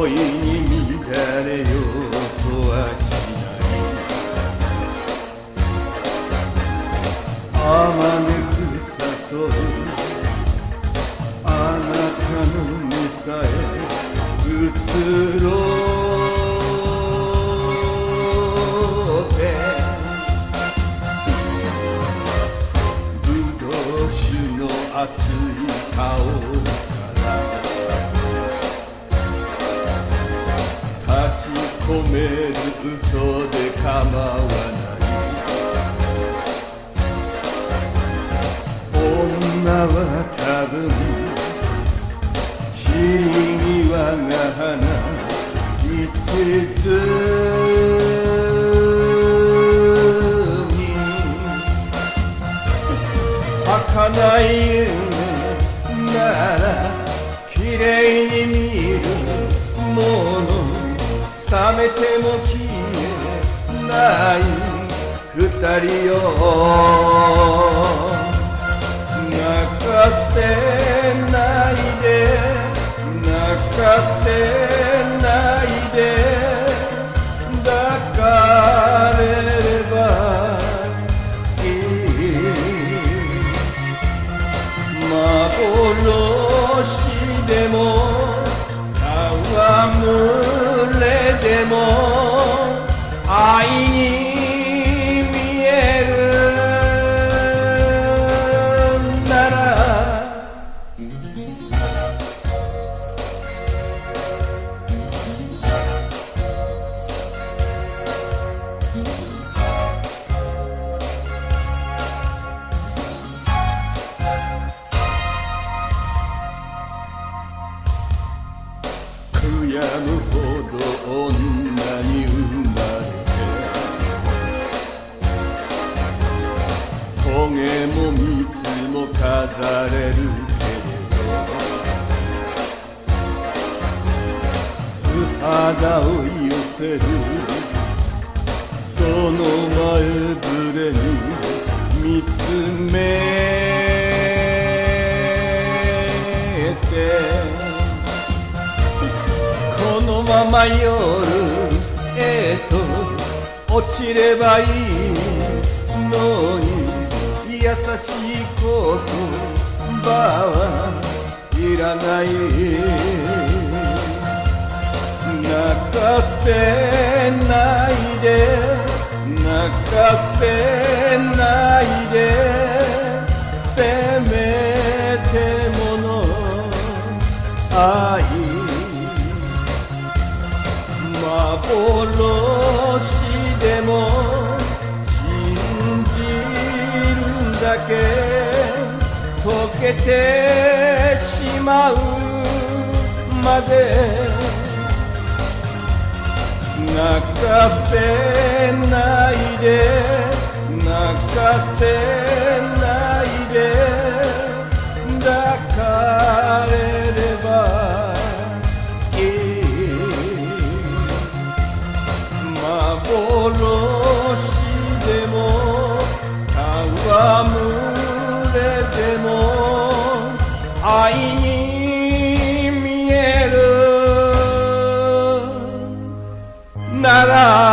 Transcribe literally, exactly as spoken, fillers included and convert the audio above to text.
いに乱れようとはしない。あまねく誘うあなたの目さえ移ろうて、ぶどう酒の熱い顔から立ち込める嘘で構わない。女は多分散り際が花一途に儚い夢なら綺麗に見るもの、冷めても消えない二人よ。泣かせないで泣かせないで抱かれればいい。幻でも戯れでも愛に見えるなら、悔やむほど女に生まれて、棘も蜜も飾れるけれど、素肌を寄せるその前触れに見つめこのまま夜へと落ちればいいのに、優しい言葉はいらない。泣かせないで泣かせないで、せめてもの愛幻でも信じるだけ溶けてしまうまで、泣かせないで泣かせないで抱かれればいい。幻でも戯れでも愛に見えるなら